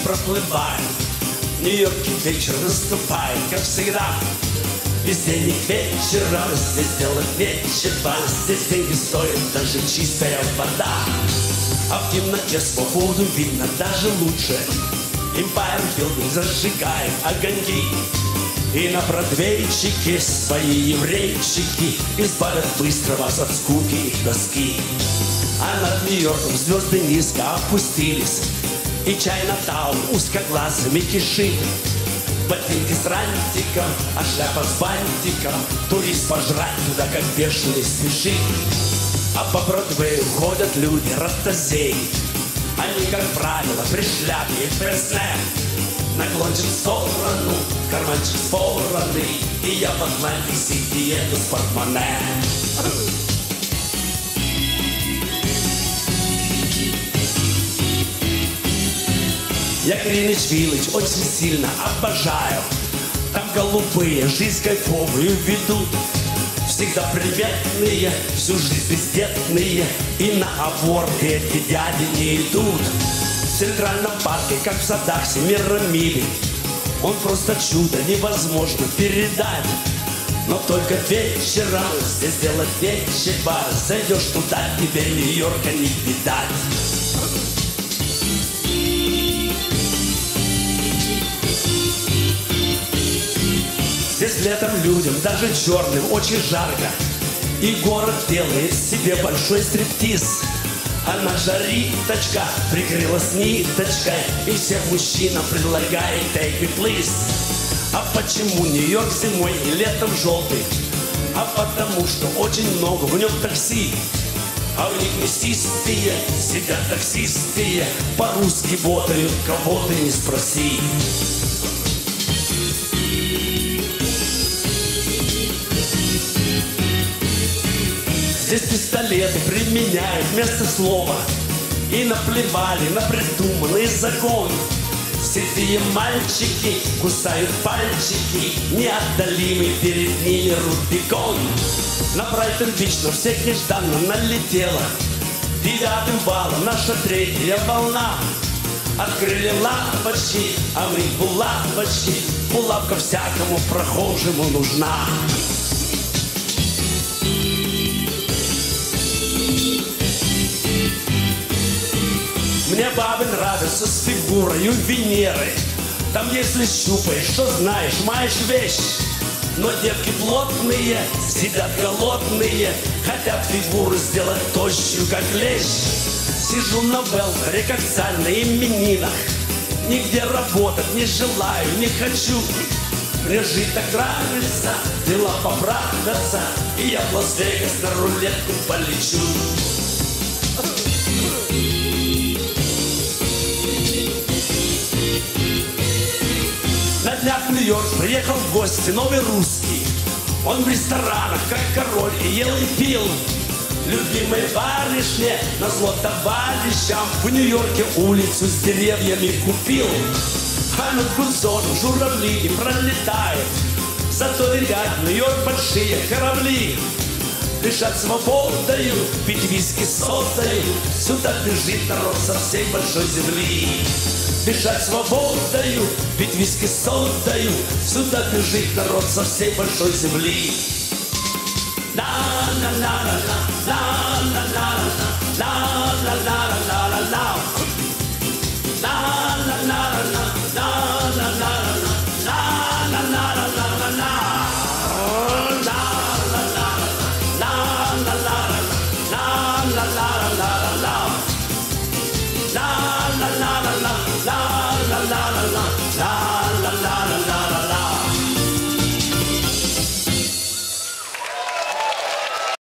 проплывает. В Нью-Йорке вечер наступает, как всегда. Везде не к вечеру, здесь дело вечера. Здесь деньги стоят даже чистая вода. А в темноте свободу видно даже лучше. Empire Building зажигает огоньки. И на бродвейчике свои еврейчики избавят быстро вас от скуки их тоски. А над Нью-Йорком звезды низко опустились, и Чайнатаун узкоглазыми кишит. Ботинки с рантиком, а шляпа с бантиком. Турист пожрать туда, как бешеный, спешит. А по Бродвею ходят люди растозеи. Они, как правило, при шляпе и в пенсне. Наклончик в сторону, карманчик спорный, и я в Атлантик-Сити еду с портмоне. Я Гринвич-Виллидж очень сильно обожаю. Там голубые жизнь кайфовую ведут. Всегда приветные, всю жизнь бездетные, и на аборты эти дяди не идут. В Центральном парке, как в садах Семирамиды, он просто чудо, невозможно передать. Но только вечером здесь делать нечего. Зайдешь туда, тебе Нью-Йорка не видать. Здесь летом людям, даже черным, очень жарко. И город делает себе большой стриптиз. А наша Риточка прикрылась ниточкой, и всем мужчинам предлагает take me please. А почему Нью-Йорк зимой и летом желтый? А потому что очень много в нем такси. А в них мясистые сидят таксистые, по-русски ботают, кого ты не спроси. Здесь пистолеты применяют вместо слова, и наплевали на придуманный закон. Святые мальчики кусают пальчики, неотдалимый перед ними Рубикон. На Брайтон-Бич на всех нежданно налетела 9-м баллом наша 3-я волна. Открыли лавочки, а мы булавочки. Булавка всякому прохожему нужна. Мне бабы нравятся с фигурою Венеры. Там если щупаешь, что знаешь, маешь вещь. Но девки плотные, сидят голодные, хотят фигуру сделать тощую, как лещ. Сижу на велфере, как царь на именинах. Нигде работать не желаю, не хочу. Мне жить так нравится, дела поправятся, и я в Лас-Вегас на рулетку полечу. На днях в Нью-Йорк приехал в гости новый русский. Он в ресторанах, как король, и ел, и пил. Любимой барышне, назло товарищам, в Нью-Йорке улицу с деревьями купил. А над Гудзоном журавли не пролетают, зато ребят в Нью-Йорк большие корабли. Дышать свободою, пить виски с содой, сюда бежит народ со всей большой земли. Дышать свободою, пить виски с содою, сюда бежит народ со всей большой земли. La la la la la la la la la la la la.